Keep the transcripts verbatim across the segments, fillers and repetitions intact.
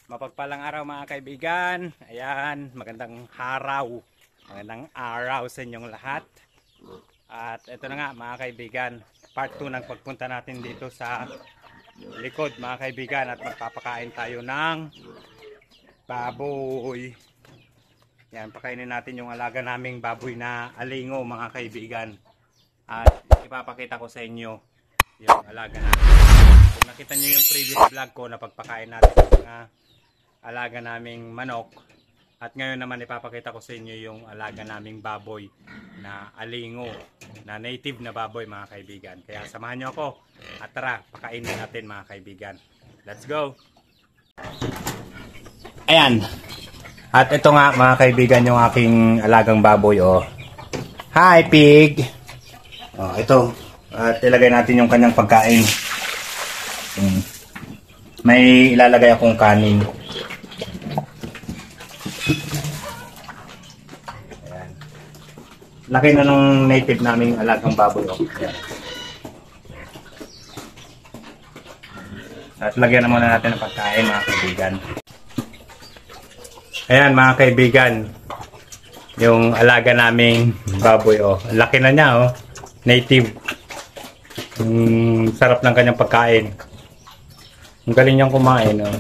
Mapagpalang araw mga kaibigan. Ayan, magandang araw. Magandang araw sa inyong lahat. At ito na nga mga kaibigan, part two ng pagpunta natin dito sa likod mga kaibigan. At magpapakain tayo ng baboy. Yan, pakainin natin yung alaga naming baboy na alingo mga kaibigan. At ipapakita ko sa inyo yung alaga natin. Kung nakita nyo yung previous vlog ko na pagpakain natin ng mga alaga naming manok, at ngayon naman ipapakita ko sa inyo yung alaga naming baboy na alingo, na native na baboy mga kaibigan. Kaya samahan nyo ako at tara, pakainin natin mga kaibigan. Let's go! Ayan, at ito nga mga kaibigan yung aking alagang baboy. Oh. Hi pig! Oh, ito, at ilagay natin yung kanyang pagkain. Hmm. May ilalagay akong kanin. Ayan. Laki na ng native naming alagang baboy. Oh. Ayan. At lagyan na muna natin ng pagkain mga kaibigan. Ayan mga kaibigan, yung alaga naming baboy. Oh. Laki na niya. Oh. Native. Mm, sarap ng kanyang pagkain. Ang galing niyang kumain. Oh.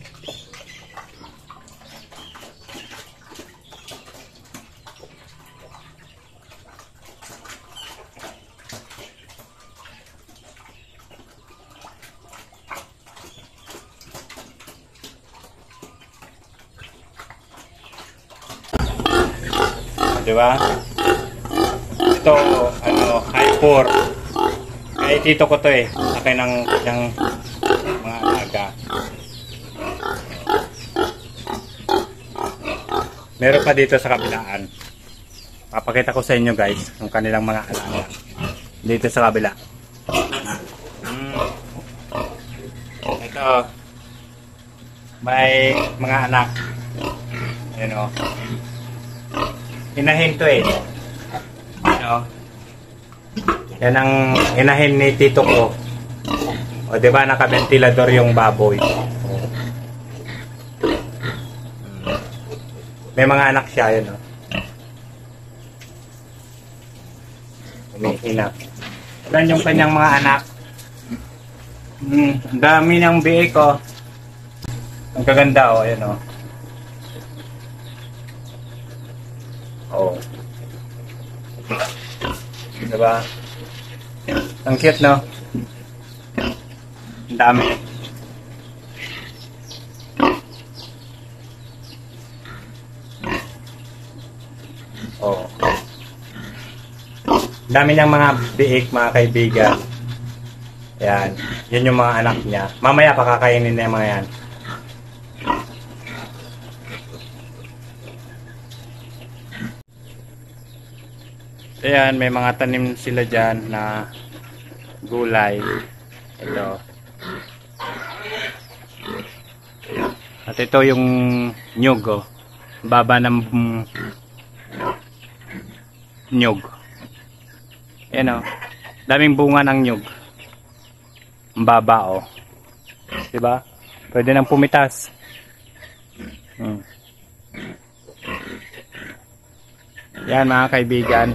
Diba? Ito, ano, high four. Kaya tito ko to eh. Laki ng kanyang mga alaga. Meron pa dito sa kabilaan. Papakita ko sa inyo guys yung kanilang mga alaga. Dito sa kabila. Hmm. Ito. May mga anak. Ayan o. Inahin to eh. Ano? Yan ang inahin ni tito ko. O diba naka-ventilador yung baboy. May mga anak siya yun. O. Umihina. Yan yung kanyang mga anak. Hmm, dami ng biik o. Ang kaganda o. Ayan o. Oh. Diba? Ang cute, no? Ang dami. Oh. Dami niyang mga biik, mga kaibigan. Yan. Yan yung mga anak niya. Mamaya pakakainin na yung mga yan. Ayan, may mga tanim sila dyan na gulay. Ito. At ito yung nyug. Oh. Baba ng mm, nyug. Ayan o. Oh. Daming bunga ng nyug. Ang baba o. Oh. Diba? Pwede nang pumitas. Hmm. Yan mga kaibigan.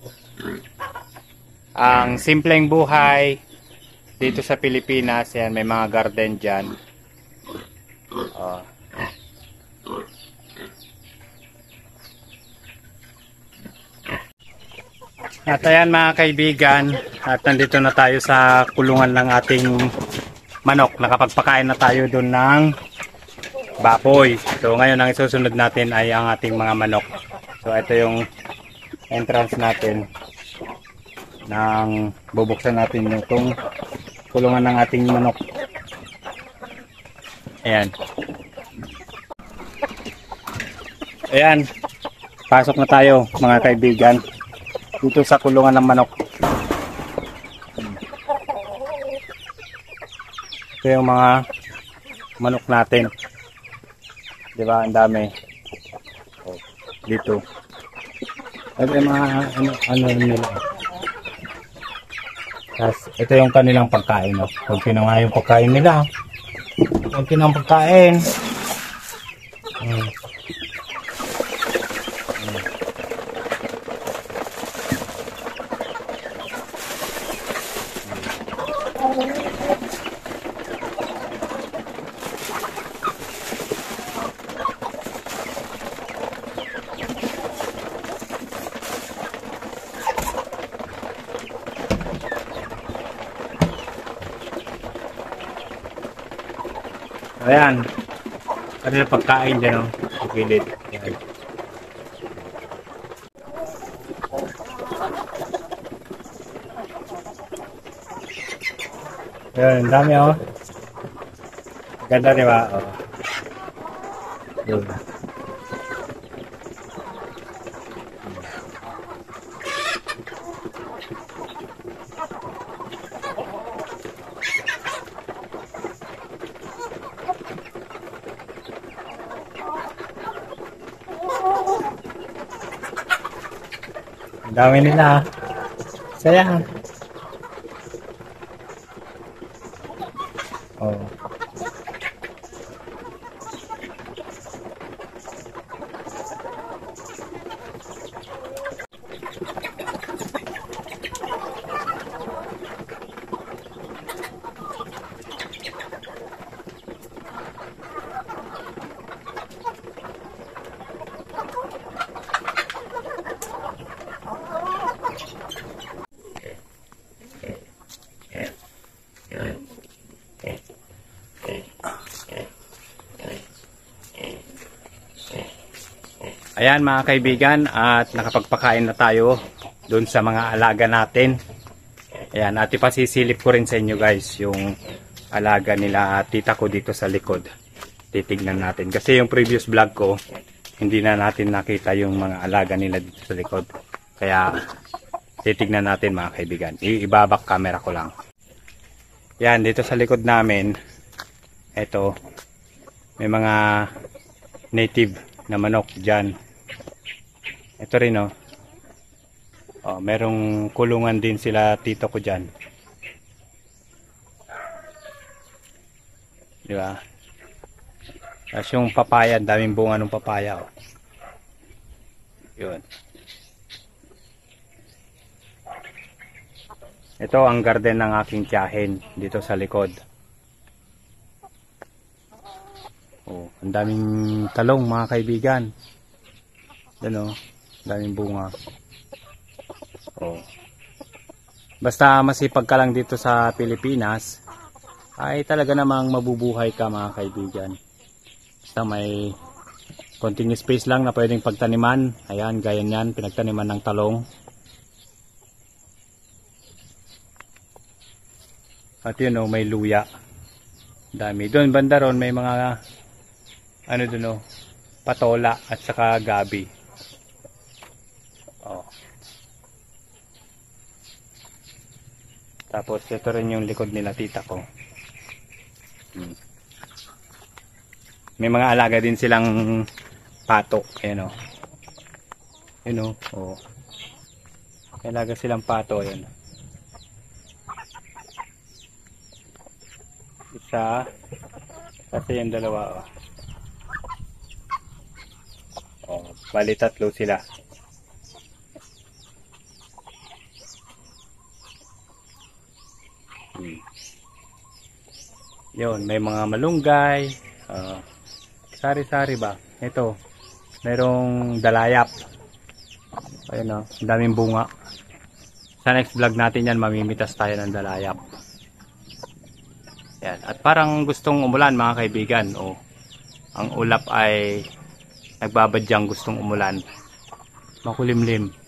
Ang simpleng buhay dito sa Pilipinas. Yan, may mga garden dyan. Oh. At ayan mga kaibigan, at nandito na tayo sa kulungan ng ating manok. Nakapagpakain na tayo doon ng baboy. So ngayon ang isusunod natin ay ang ating mga manok. So ito yung entrance natin nang bubuksan natin itong kulungan ng ating manok. Ayan. Ayan. Pasok na tayo mga kaibigan dito sa kulungan ng manok. Ito yung mga manok natin. Diba? Ang dami. Dito. Ito yung mga ano, ano nila. Tapos, ito yung kanilang pagkain. No? Kunti na nga yung pagkain nila. Kunti na ang pagkain. Mm. Ayan. Ano yung pagkain dyan, oh. Pagpilit. Ayan. Ayan, dami, oh. Ganda, di ba? Oh. Yun. Ang dami nila. Saya. Oh. Ayan mga kaibigan, at nakapagpakain na tayo doon sa mga alaga natin. Ayan, at ipasisilip ko rin sa inyo guys yung alaga nila tita ko dito sa likod. Titignan natin kasi yung previous vlog ko hindi na natin nakita yung mga alaga nila dito sa likod. Kaya titignan natin mga kaibigan. Ibabak camera ko lang. Yan, dito sa likod namin, eto, may mga native na manok dyan. Ito rin, oh. Oh, merong kulungan din sila tito ko dyan. Di ba? Tapos yung papaya, daming bunga ng papaya, oh. Yun. Ito ang garden ng aking tiyahin dito sa likod. Oh, ang daming talong mga kaibigan. Yan, oh. Daming bunga. Oh. Basta masipag ka lang dito sa Pilipinas, ay talaga namang mabubuhay ka mga kaibigan. Basta may konting space lang na pwedeng pagtaniman. Ayan, gaya niyan, pinagtaniman ng talong. At yun, oh, may luya. Dami. Doon banda ron may mga ano doon, oh, patola at saka gabi. Oh. Tapos ito rin yung likod nila tita ko. Hmm. May mga alaga din silang pato. Ayan, oh. Ayan, oh. Oh. May alaga silang pato. Ayan. Isa. Kasi yung dalawa, oh. Oh, bali tatlo sila. Hmm. Yun, may mga malunggay, uh, sari-sari ba? Ito, merong dalayap. Ayun, oh, daming bunga. Sa next vlog natin yan, mamimitas tayo ng dalayap. Yan. At parang gustong umulan mga kaibigan. Oh, ang ulap ay nagbabadyang gustong umulan. Makulimlim.